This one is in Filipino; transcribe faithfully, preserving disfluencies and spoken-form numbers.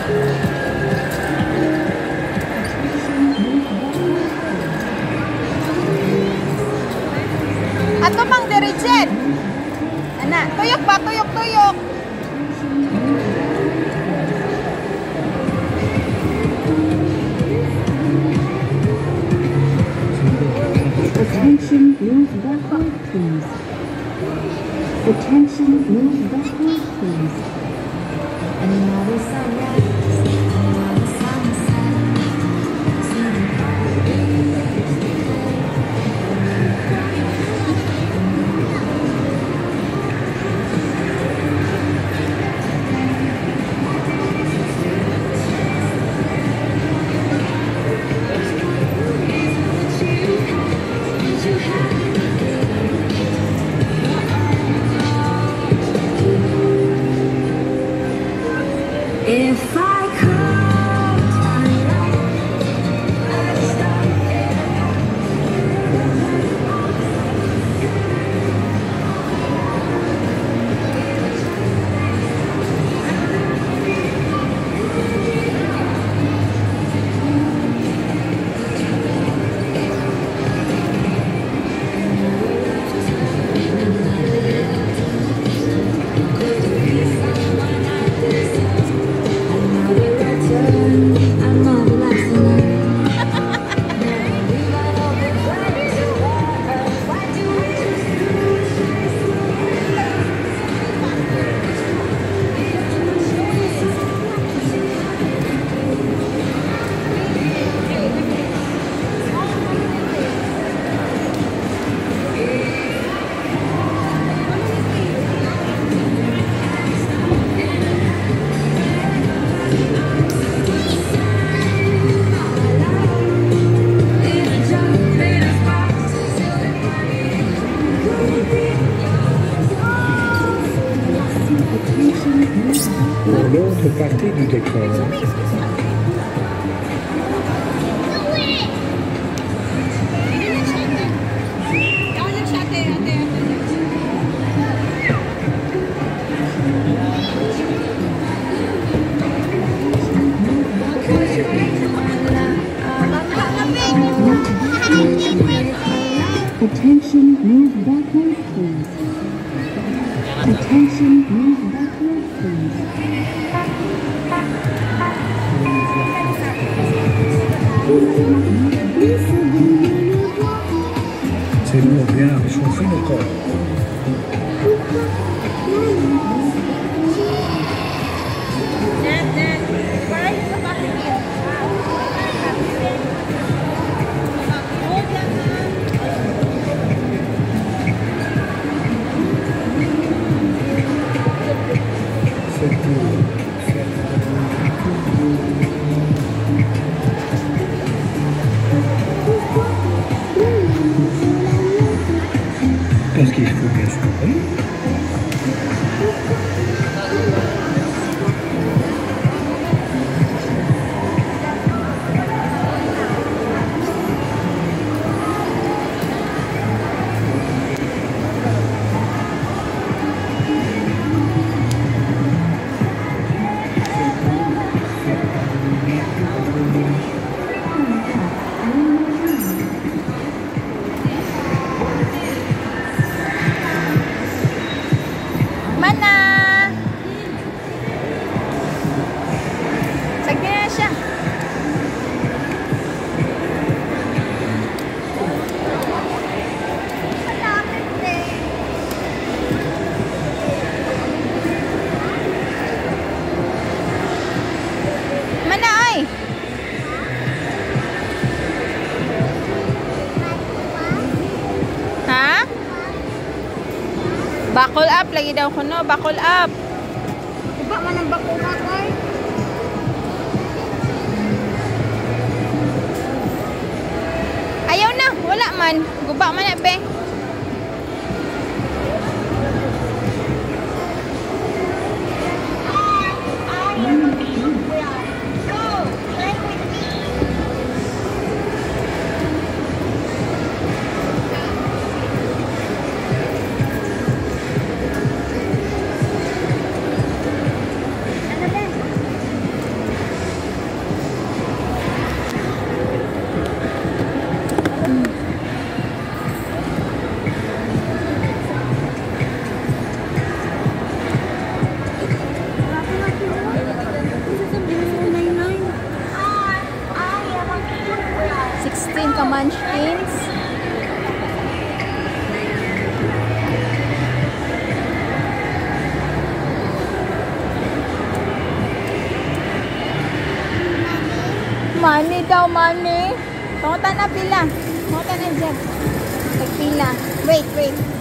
Ato mang dirigit. Ana, tuyok ba? Tuyok, tuyok. Attention, move backward, please. Attention, move backward, please. Another sunrise, another sunset. If I could turn L'autre partie du décor. Attention, move backward, please. Attention, move backward, please. C'est bon, bien, réchauffez le corps. Parce qu'il faut bien se couper. Bakol up lagi daw ko no, bakol up. Guba man ang bakol up ay. Ayaw na, wala man. Guba man na be. Ayan ka munchkins. Money daw, money. Pangutan na pila. Pangutan na dyan. Nagpila. Wait, wait.